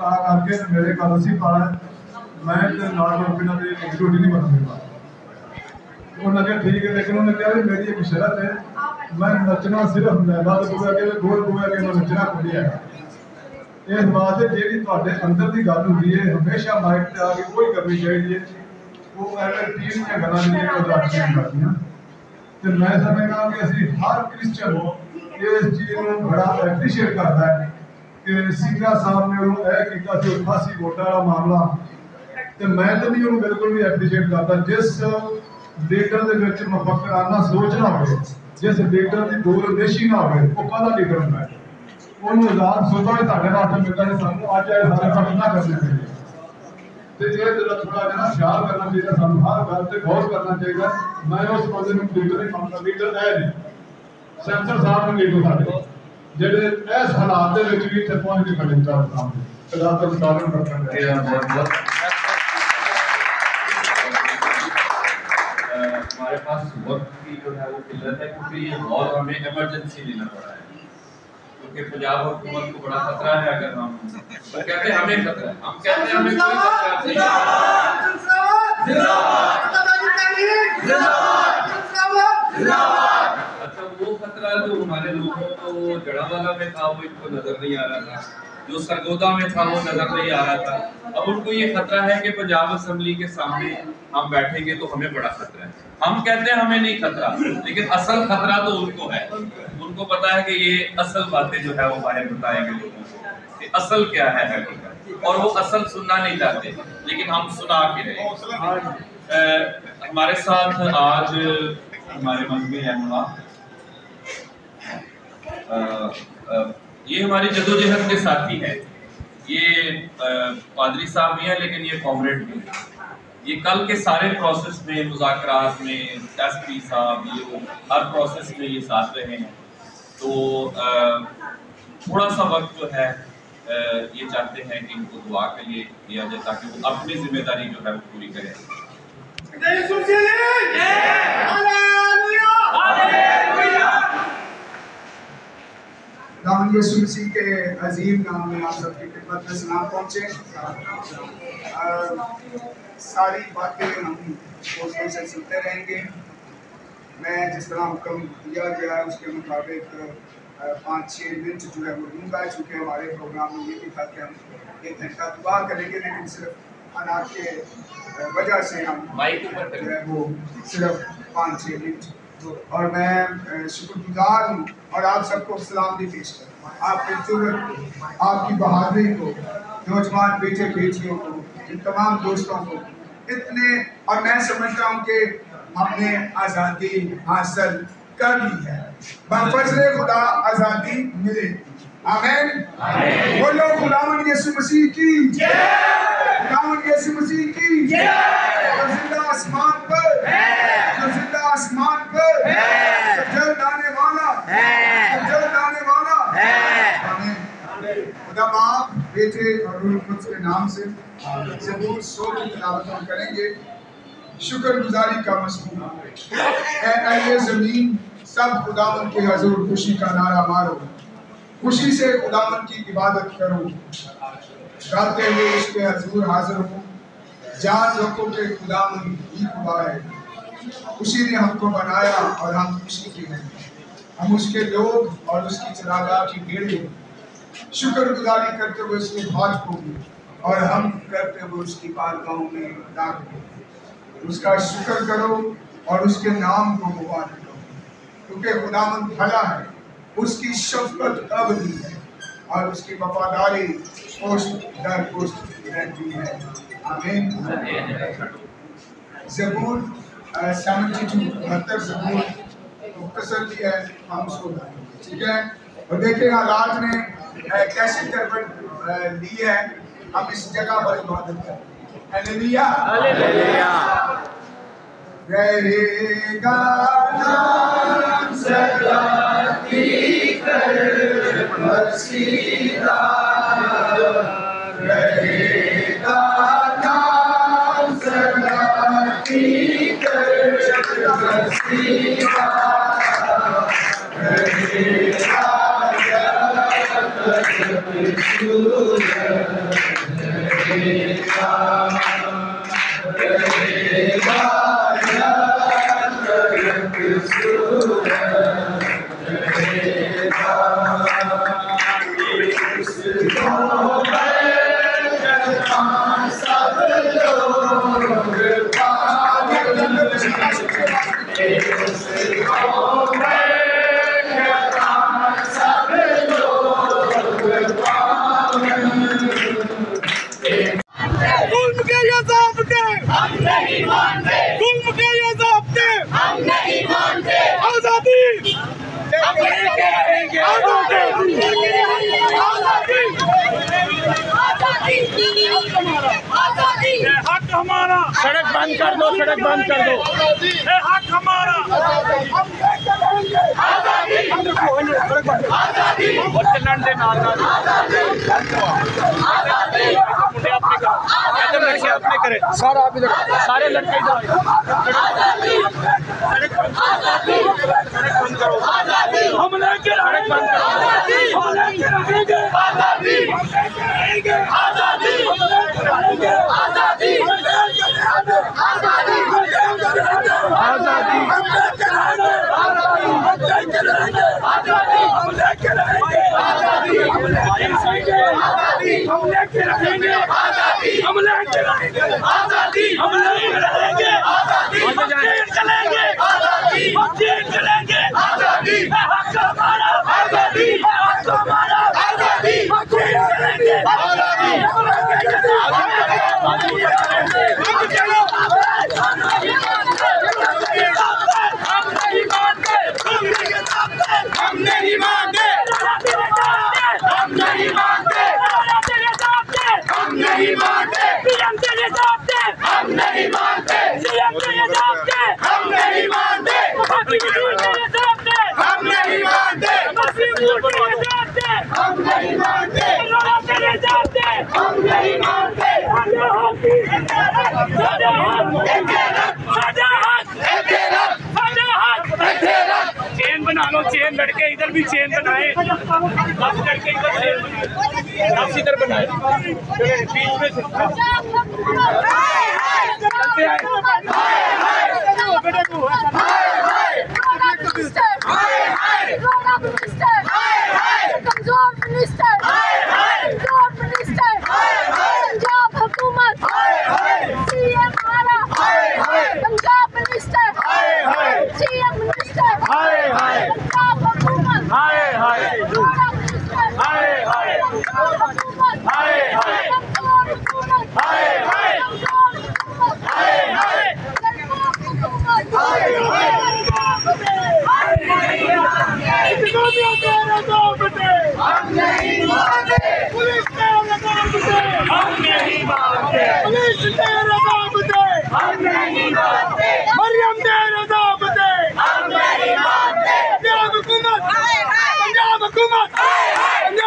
ਤਾਂ ਕਰਕੇ ਮੇਰੇ ਘਰ ਅਸੀਂ ਪਾਲਾ मैं तो नाल बिना रोटी नहीं बना सकता। उन्होंने कहा ठीक है, लेकिन उन्होंने कहा मेरी एक शर्त है, मैं नचना सिर्फ मैदा गोया के गोल गोया के मैं नचना कोई है। इस बात से जी थोड़े अंदर की गल होती है हमेशा माइक पर आके कोई करनी चाहिए वो एवं टीम दी गल्लां नहीं करदियां। तो मैं समझदा कि असीं हर क्रिश्चियन इस चीज़ को बड़ा एप्रीशिएट करता है कि सिक्खा साहब ने उन्होंने यह किया 88 वोटां वाला मामला। तो मैं तो नहीं उन्होंने बिल्कुल भी एप्रीशिएट करता जिस लीडर के मफकराना सोच ना हो, जिस लीडर की दूरंदेशी ना हो, वो कदा लीडर होना है। उन्होंने आजाद सोचा भी तुहाडे हाथ मिलता है सानू अज ये सारे काम ना करने चाहिए। तो ये जरा थोड़ा जहा ख्याल करना चाहिए, सानू हर गल से गौर करना चाहिए। मैं उस बंदे को लीडर नहीं मानता, लीडर है नहीं सैंसर साहब ने लीडर साडे जेडे इस हालात दे विच भी इत्थे पहुंच के खड़े चार सामने खुदा का मुताबिक करना। हमारे पास वक्त की जो है वो किल्लत है क्योंकि ये बहुत हमें इमरजेंसी लेना पड़ा है क्योंकि पंजाब हुकूमत को बड़ा खतरा है। अगर हम तो कहते हैं हमें खतरा है, हम कहते हैं हमें कोई खतरा नहीं। अच्छा वो खतरा जो हमारे लोगों को जड़ावाला में था वो इनको नजर नहीं आ रहा था, जो सरगोदा में था वो नजर नहीं आ रहा था। अब उनको ये खतरा है कि पंजाब असेंबली के सामने हम बैठेंगे तो हमें बड़ा खतरा है। हम कहते हैं हमें नहीं खतरा, लेकिन असल खतरा तो उनको है। उनको पता है कि ये असल बातें जो है वो बाहर बताएंगे लोगों को कि असल क्या है हकीकत, और वो असल सुनना नहीं चाहते, लेकिन हम सुना के रहे। हमारे साथ आज हमारे मजहबी रहनुमा ये हमारी जदोजहद के साथी है। ये पादरी साहब भी हैं लेकिन ये कॉमरेड भी हैं। ये कल के सारे प्रोसेस में मुज़ाकरात में एसपी साहब ये वो हर प्रोसेस में ये साथ रहे हैं। तो थोड़ा सा वक्त जो है ये चाहते हैं कि इनको दुआ के लिए दिया जाए ताकि वो अपनी जिम्मेदारी जो है वो पूरी करें। खुदावंद यीशु मसीह के अजीम नाम में आप सबकी खिदमत में सलाम पहुँचे। सारी बातें हम हौसले से सुनते रहेंगे। मैं जिस तरह हुक्म दिया गया है उसके मुताबिक 5-6 मिनट जो है वो लूँगा, चूँकि हमारे प्रोग्राम में ये भी था कि हम 1 घंटा दुआ करेंगे, लेकिन सिर्फ हालात के वजह से हम जो है वो सिर्फ 5-6 मिनट। और मैं शुक्रगुजार हूँ और आप सबको सलाम भी पेश करता हूँ। आपके जुर्म, आपकी बहादुरी को, नौजवान बेटे बेटियों को, इन तमाम दोस्तों को इतने, और मैं समझता हूँ कि हमने आज़ादी हासिल कर ली है। बफज़्ल खुदा आज़ादी मिले। आमीन। बोलो खुदावंद यीशु मसीह की जय। खुदावंद यीशु मसीह की जय। जो जिंदा आसमान पर है, जो जिंदा आसमान पर है, जो जल्द आने वाला है, जो जल्द आने वाला है। आमीन। खुदा बाप, बेटे और रूह कुद्स के नाम से ज़बूर 100 की तिलावत हम करेंगे। शुक्रगुजारी का मज़मून है अहले ज़मीन, सब खुदावंद के हज़ूर खुशी का नारा मारो, खुशी से खुदावंद की इबादत करो, गाते हुए उसके हज़ूर हाजिर हो। जान रखो कि खुदावंद ही खुदा है, उसी ने हमको बनाया और हम खुशी के हैं, हम उसके लोग और उसकी चरागाह की भेड़ें हैं। शुक्रगुजारी करते हुए उसके हाथ को और हम करते हुए उसकी बारगाहों में दाखिल। उसका शुक्र करो और उसके नाम को मुबारक करो, क्योंकि खुदावंद भला है, उसकी शफ़क़त अबदी है और उसकी वफादारी पोस्ट दर पोस्ट रहती है। आमीन। ज़बूर 72 ज़बूर मुख्तसर भी है, हम उसको ठीक है। और देखिए हालात ने कैसे तरबियत ली है, हम इस जगह पर इबादत करें। Hallelujah hallelujah. रहेगा नाम सदा की कर बसीदा, रहेगा नाम सदा की कर बसीदा, रहेगा हक हमारा, सड़क बंद कर दो, सड़क बंद कर दो, ये हक हमारा। और चलन दे नाल नाल मुंडे अपने करो, इधर लड़के अपने करे, सारा आप इधर, सारे लड़के इधर सड़क बंद करो, हम लेके सड़क बंद करो, हम लेके रहेंगे आजादी, आजादी, आजादी, आजादी, चेन बना लो, चेन लड़के इधर भी चेन बनाए, 10 लड़के इधर चेन बनाए, 10 इधर बनाए, चले बीच में से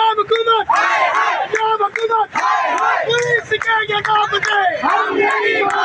हम नहीं